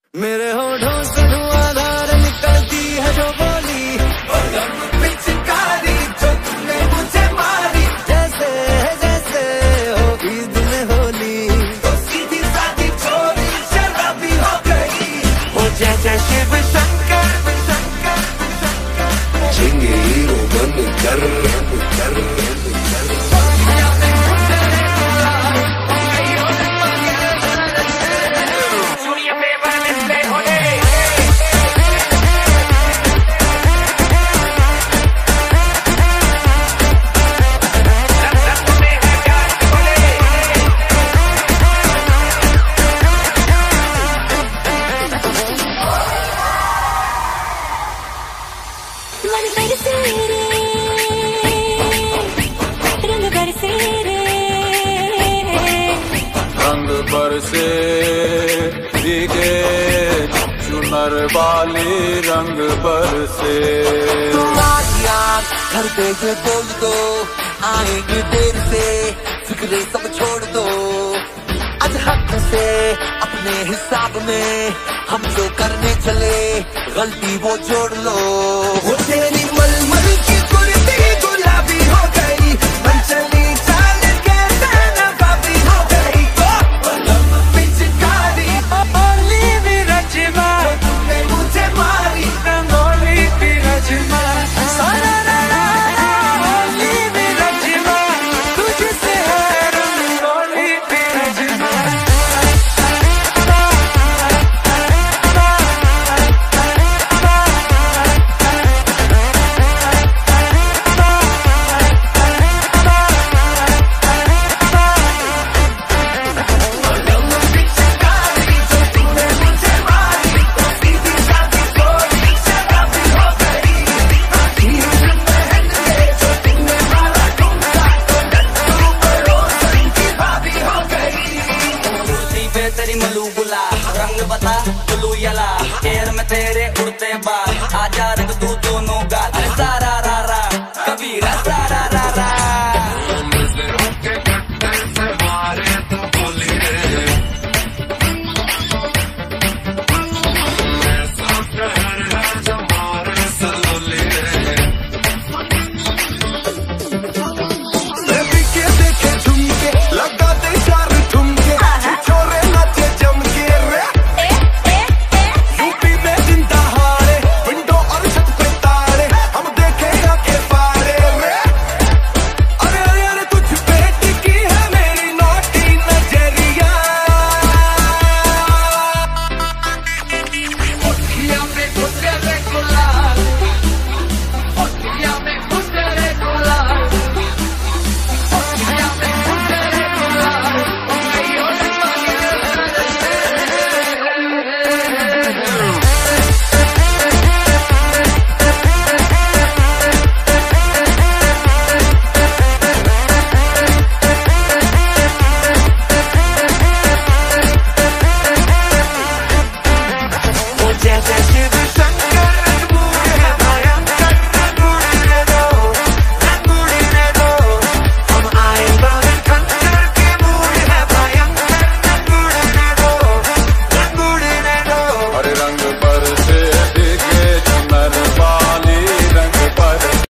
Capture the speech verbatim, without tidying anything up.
मेरे होठों से धुआंधार निकलती है जो बोली, पिचकारी जो तुमने मुझे मारी, जैसे जैसे हो ईद में होली, तो सीधी सादी चोरी शराबी हो गई। वो जैसे शिव शंकर शंकर शंकर झिंगे हीरो बन कर कर रंग बरसे भीगे चुनर वाली रंग बरसे। तुम आज यार घर पे ये बोल दो, आएंगे देर से फिक्रे सब छोड़ दो। आज हक से अपने हिसाब में हम जो करने चले गलती वो जोड़ लो। वो तेरी मलमल की कुर्ती गुलाबी हो गई, मन चली चाल के नवाबी हो गई। पिचकारी ओली भी रचना, तुमने मुझे मारी रंगोली भी रचना। सारा ओली भी रचना, तुझसे है रंगोली भी रचना। तेरी मलू गुला रंग बता ब्लू यला, एयर में तेरे उड़ते बाल, आजा रंग तू दोनों गाल।